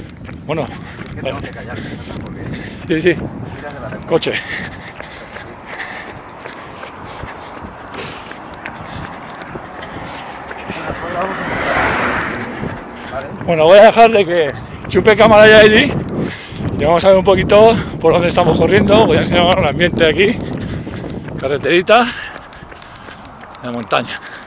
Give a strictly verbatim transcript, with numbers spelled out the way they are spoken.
Bueno, Es que tengo que callarme, ¿no? Porque sí, sí, miras de la remota. coche. Pues vamos a empezar. ¿Vale? Bueno, voy a dejar de que chupe cámara ya allí y vamos a ver un poquito por dónde estamos corriendo. Voy a enseñar el ambiente aquí, carreterita, de montaña.